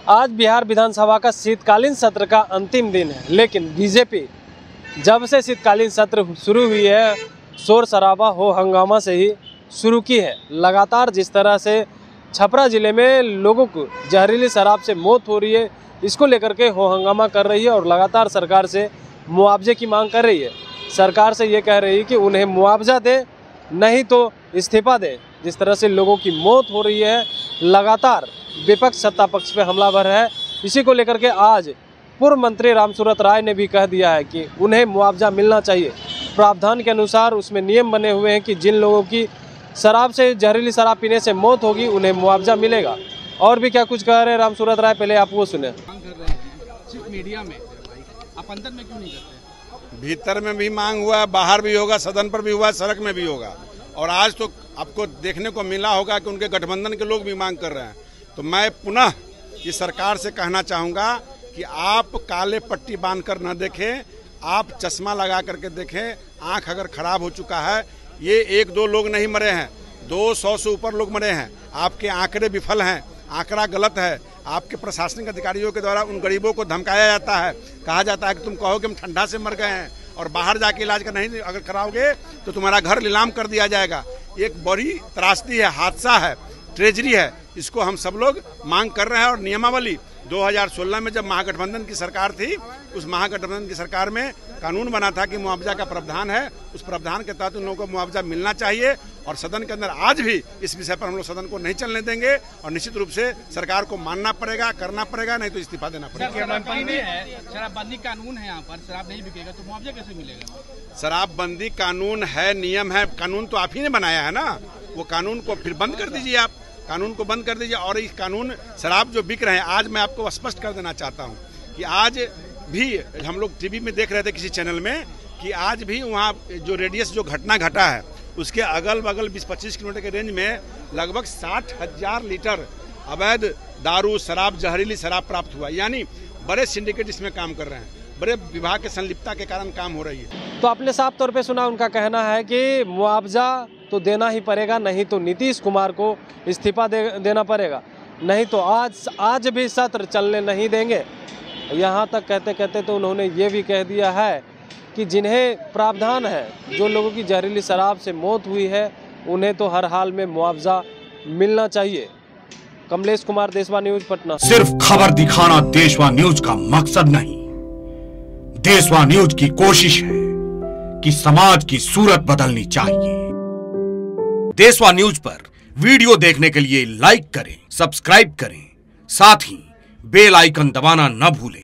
आज बिहार विधानसभा का शीतकालीन सत्र का अंतिम दिन है, लेकिन बीजेपी जब से शीतकालीन सत्र शुरू हुई है, शोर शराबा हो हंगामा से ही शुरू की है। लगातार जिस तरह से छपरा ज़िले में लोगों को जहरीली शराब से मौत हो रही है, इसको लेकर के हो हंगामा कर रही है और लगातार सरकार से मुआवजे की मांग कर रही है। सरकार से ये कह रही है कि उन्हें मुआवजा दे, नहीं तो इस्तीफा दे। जिस तरह से लोगों की मौत हो रही है, लगातार विपक्ष सत्ता पक्ष पे हमलावर है। इसी को लेकर के आज पूर्व मंत्री रामसूरत राय ने भी कह दिया है कि उन्हें मुआवजा मिलना चाहिए। प्रावधान के अनुसार उसमें नियम बने हुए हैं कि जिन लोगों की शराब से जहरीली शराब पीने से मौत होगी उन्हें मुआवजा मिलेगा। और भी क्या कुछ कह रहे हैं रामसूरत राय, पहले आप वो सुने। सिर्फ मीडिया में, आप अंदर में क्यों नहीं करते? भीतर में भी मांग हुआ है, बाहर भी होगा, सदन पर भी हुआ, सड़क में भी होगा। और आज तो आपको देखने को मिला होगा कि उनके गठबंधन के लोग भी मांग कर रहे हैं। तो मैं पुनः इस सरकार से कहना चाहूँगा कि आप काले पट्टी बांधकर न देखें, आप चश्मा लगा करके देखें। आँख अगर खराब हो चुका है, ये एक दो लोग नहीं मरे हैं, 200 से ऊपर लोग मरे हैं। आपके आंकड़े विफल हैं, आंकड़ा गलत है। आपके प्रशासनिक अधिकारियों के द्वारा उन गरीबों को धमकाया जाता है, कहा जाता है कि तुम कहो कि हम ठंडा से मर गए हैं और बाहर जाके इलाज का नहीं अगर कराओगे तो तुम्हारा घर नीलाम कर दिया जाएगा। एक बड़ी त्रासदी है, हादसा है, ट्रेजरी है। इसको हम सब लोग मांग कर रहे हैं। और नियमावली 2016 में जब महागठबंधन की सरकार थी, उस महागठबंधन की सरकार में कानून बना था कि मुआवजा का प्रावधान है। उस प्रावधान के तहत उन लोगों को मुआवजा मिलना चाहिए। और सदन के अंदर आज भी इस विषय पर हम लोग सदन को नहीं चलने देंगे और निश्चित रूप से सरकार को मानना पड़ेगा, करना पड़ेगा, नहीं तो इस्तीफा देना पड़ेगा। शराबबंदी कानून है, यहाँ पर शराब नहीं बिकेगा तो मुआवजा कैसे मिलेगा? शराबबंदी कानून है, नियम है। कानून तो आप ही ने बनाया है ना, वो कानून को फिर बंद कर दीजिए। आप कानून को बंद कर दीजिए। और इस कानून शराब जो बिक रहे हैं, आज मैं आपको स्पष्ट कर देना चाहता हूं कि आज भी हम लोग टीवी में देख रहे थे किसी चैनल में कि आज भी वहां जो रेडियस जो घटना घटा है उसके अगल बगल 20-25 किलोमीटर के रेंज में लगभग 60,000 लीटर अवैध दारू, शराब, जहरीली शराब प्राप्त हुआ। यानी बड़े सिंडिकेट इसमें काम कर रहे हैं, बड़े विभाग के संलिप्तता के कारण काम हो रही है। तो आपने साफ तौर पे सुना, उनका कहना है कि मुआवजा तो देना ही पड़ेगा, नहीं तो नीतीश कुमार को इस्तीफा देना पड़ेगा, नहीं तो आज भी सत्र चलने नहीं देंगे। यहाँ तक कहते कहते तो उन्होंने ये भी कह दिया है कि जिन्हें प्रावधान है, जो लोगों की जहरीली शराब से मौत हुई है, उन्हें तो हर हाल में मुआवजा मिलना चाहिए। कमलेश कुमार, देशवा न्यूज, पटना। सिर्फ खबर दिखाना देशवा न्यूज का मकसद नहीं, देशवा न्यूज की कोशिश है कि समाज की सूरत बदलनी चाहिए। देशवा न्यूज पर वीडियो देखने के लिए लाइक करें, सब्सक्राइब करें, साथ ही बेल आइकन दबाना न भूलें।